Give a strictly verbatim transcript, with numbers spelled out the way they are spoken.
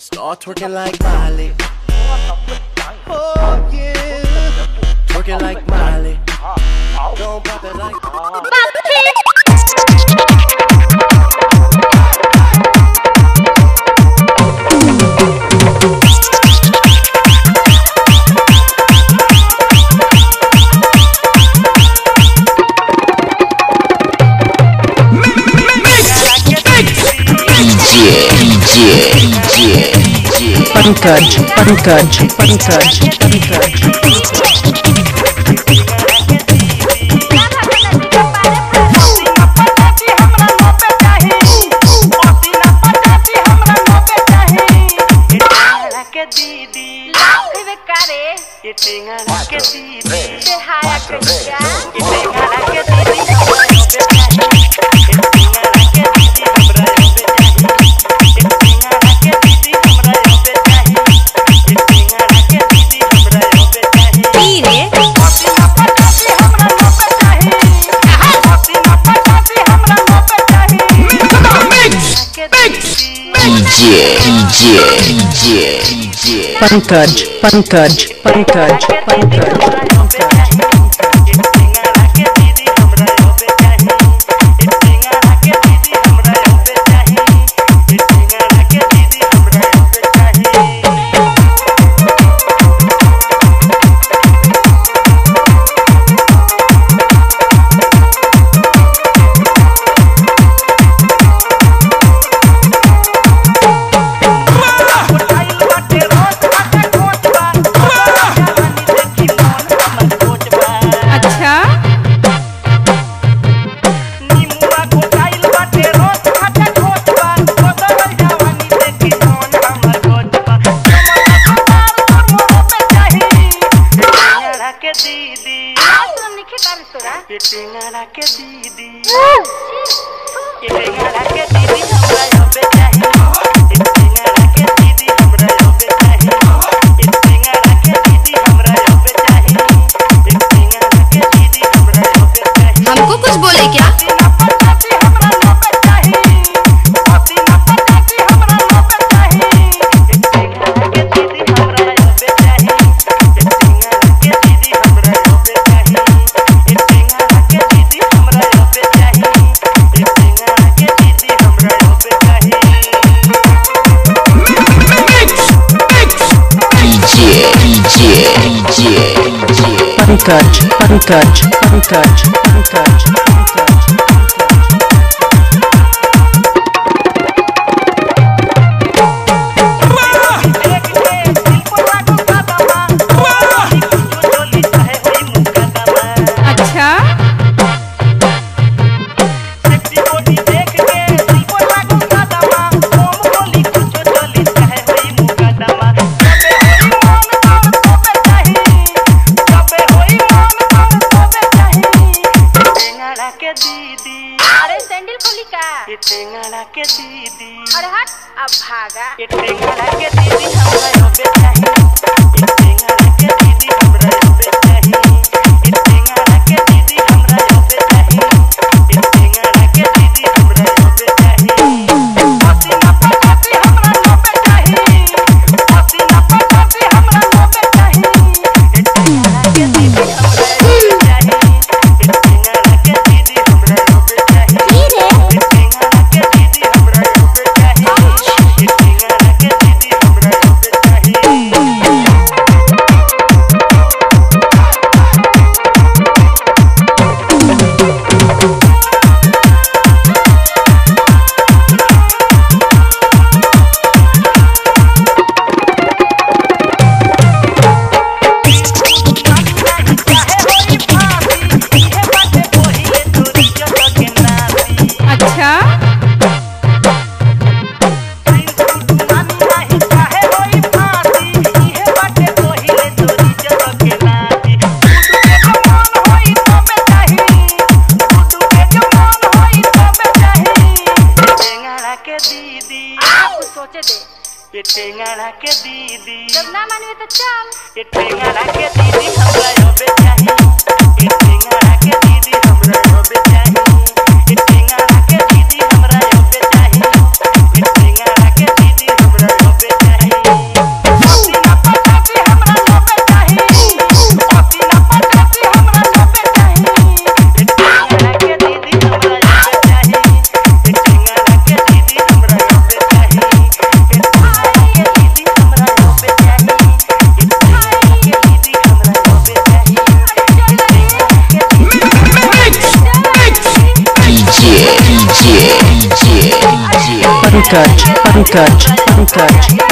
Start twerking like Miley. Oh yeah, twerking like Miley. Don't pop it like Pancade, pancade, pancade, pancade. Pancade, pancade, pancade, pancade. हमको कुछ बोले क्या? Pancade, pancade, pancade, pancade, pancade. अरे sandal खोली का? के दीदी अरे हट अब भागा। के दीदी हमरा योबे चाहिए के दीदी हमरा योबे चाहिए के दीदी हमरा योबे चाहिए के दीदी हमरा योबे चाहिए पसीना पसीना हमरा योबे चाहिए पसीना पसीना हमरा योबे चाहिए के दीदी हमरा योबे चाहिए के दीदी हमरा योबे चाहिए के दीदी हमरा योबे चाहिए के दीदी हमरा योबे चाहिए ये टेंगड़ा के दीदी जब ना मानिए तो चल। ये टेंगड़ा के दीदी हमरा योबे चाहिए ये टेंगड़ा के दीदी हमरा योबे चाहिए ये टेंगड़ा के दीदी हमरा योबे चाहिए ये टेंगड़ा के दीदी हमरा योबे चाहिए Pankaj, Pankaj, Pankaj,